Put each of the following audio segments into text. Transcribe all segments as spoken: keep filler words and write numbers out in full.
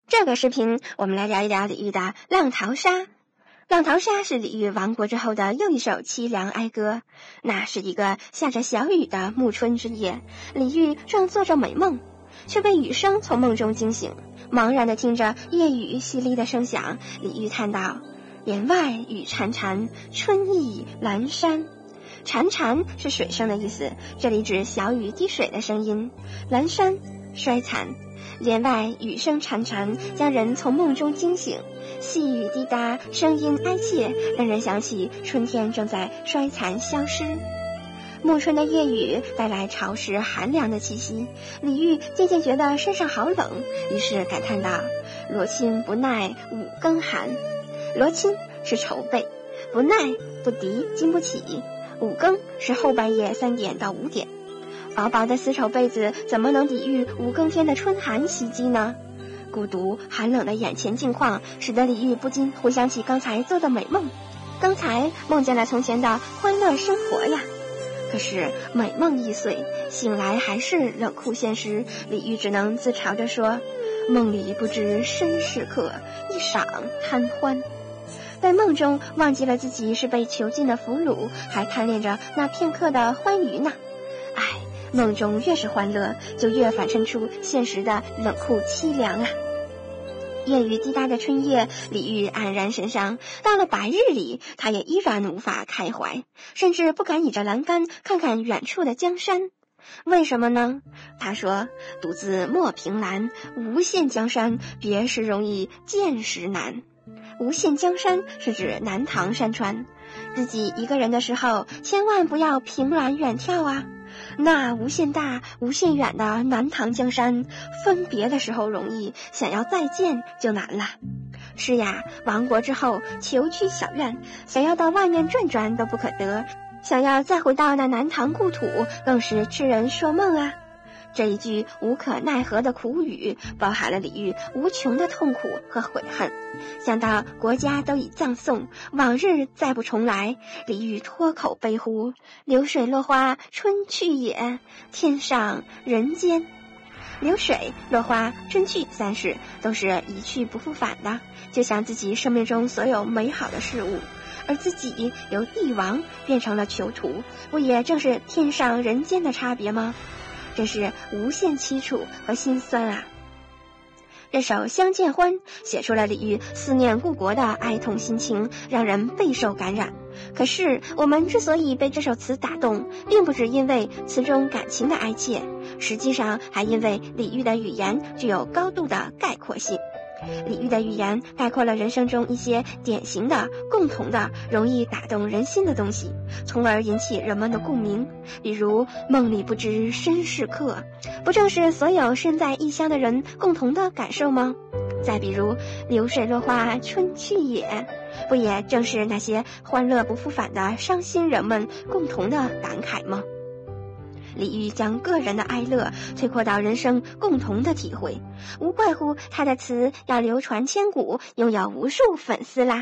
这个视频我们来聊一聊李煜的《浪淘沙》。《浪淘沙》是李煜亡国之后的又一首凄凉哀歌。那是一个下着小雨的暮春之夜，李煜正做着美梦，却被雨声从梦中惊醒。茫然地听着夜雨淅沥的声响，李煜叹道：帘外雨潺潺，春意阑珊。潺潺是水声的意思，这里指小雨滴水的声音。阑珊，衰残。帘外雨声潺潺，将人从梦中惊醒，细雨滴答，声音哀切，让人想起春天正在衰残消失。暮春的夜雨带来潮湿寒凉的气息，李煜渐渐觉得身上好冷，于是感叹道：罗衾不耐五更寒。罗衾是绸被，不耐不敌，经不起。五更是后半夜三点到五点。薄薄的丝绸被子怎么能抵御五更天的春寒袭击呢？孤独寒冷的眼前境况使得李煜不禁回想起刚才做的美梦，刚才梦见了从前的欢乐生活呀。可是美梦易碎，醒来还是冷酷现实，李煜只能自嘲着说：梦里不知身是客，一晌贪欢。在梦中忘记了自己是被囚禁的俘虏，还贪恋着那片刻的欢愉呢。唉，梦中越是欢乐，就越反衬出现实的冷酷凄凉啊。夜雨滴答的春夜，李煜黯然神伤。到了白日里，他也依然无法开怀，甚至不敢倚着栏杆看看远处的江山。为什么呢？他说：独自莫凭栏，无限江山，别时容易见时难。无限江山是指南唐山川，自己一个人的时候千万不要凭栏远眺啊，那无限大无限远的南唐江山，分别的时候容易，想要再见就难了。是呀，亡国之后囚居小院，想要到外面转转都不可得，想要再回到那南唐故土更是痴人说梦啊。这一句无可奈何的苦语，包含了李煜无穷的痛苦和悔恨。想到国家都已葬送，往日再不重来，李煜脱口悲呼：流水落花春去也，天上人间。流水、落花、春去三世都是一去不复返的，就像自己生命中所有美好的事物。而自己由帝王变成了囚徒，不也正是天上人间的差别吗？真是无限凄楚和心酸啊。这首《相见欢》写出了李煜思念故国的哀痛心情，让人备受感染。可是我们之所以被这首词打动，并不只因为词中感情的哀切，实际上还因为李煜的语言具有高度的概括性。李煜的语言概括了人生中一些典型的、共同的、容易打动人心的东西，从而引起人们的共鸣。比如梦里不知身是客，不正是所有身在异乡的人共同的感受吗？再比如流水落花春去也，不也正是那些欢乐不复返的伤心人们共同的感慨吗？李煜将个人的哀乐推扩到人生共同的体会，无怪乎他的词要流传千古，拥有无数粉丝啦。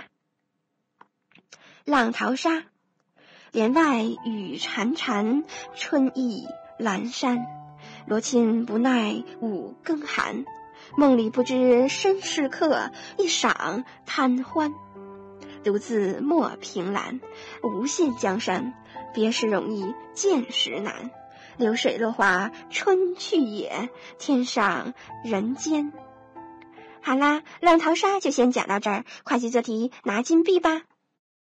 浪淘沙，帘外雨潺潺，春意阑珊。罗衾不耐五更寒，梦里不知身是客，一晌贪欢。独自莫凭栏，无限江山，别时容易见时难。流水落花春去也，天上人间。好啦，浪淘沙就先讲到这儿，快去做题拿金币吧。